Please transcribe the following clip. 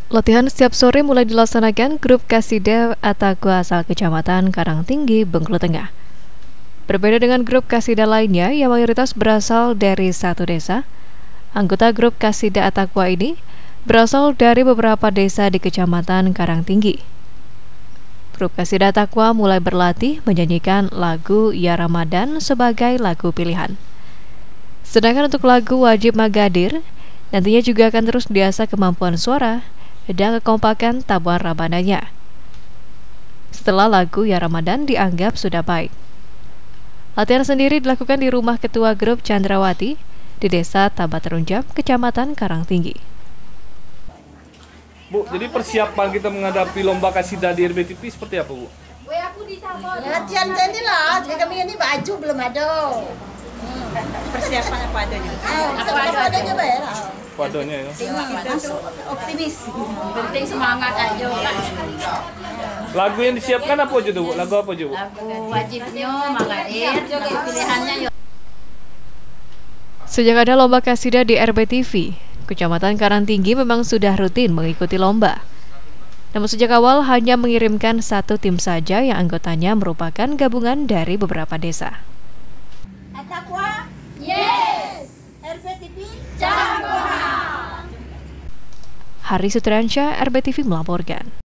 Latihan setiap sore mulai dilaksanakan grup Kasida Atakwa asal Kecamatan Karangtinggi, Bengkulu Tengah. Berbeda dengan grup Kasida lainnya yang mayoritas berasal dari satu desa, anggota grup Kasida Atakwa ini berasal dari beberapa desa di Kecamatan Karangtinggi. Grup Kasida Atakwa mulai berlatih menyanyikan lagu Ya Ramadan sebagai lagu pilihan. Sedangkan untuk lagu Wajib Magadir, nantinya juga akan terus diasah kemampuan suara dan kekompakan tabuhan Ramadanya. Setelah lagu Ya Ramadan dianggap sudah baik. Latihan sendiri dilakukan di rumah ketua grup Chandrawati di desa Tabaterunjam, Kecamatan Karangtinggi. Bu, jadi persiapan kita menghadapi lomba kasidah di RBTV seperti apa, Bu? Latihan jadi lah, jadi kami ini baju belum ada. Persiapan apa adanya? Apa adanya bayar. Padonya ya. Optimis. Penting semangat aja. Lagu yang disiapkan apa aja tuh, Bu? Lagu apa aja, Bu? Lagu wajibnya Magadir, lagu pilihannya yuk. Sejak ada lomba kasidah di RBTV, Kecamatan Karangtinggi memang sudah rutin mengikuti lomba. Namun sejak awal hanya mengirimkan satu tim saja yang anggotanya merupakan gabungan dari beberapa desa. Atakwa? Yes. RBTV? Hari Sutriansyah, RBTV melaporkan.